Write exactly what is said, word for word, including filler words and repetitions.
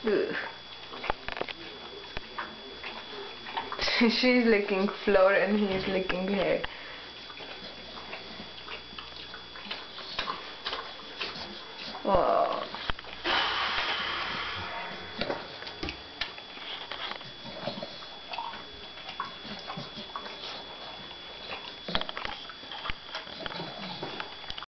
Ugh. She's licking floor and he's licking hair. Wow.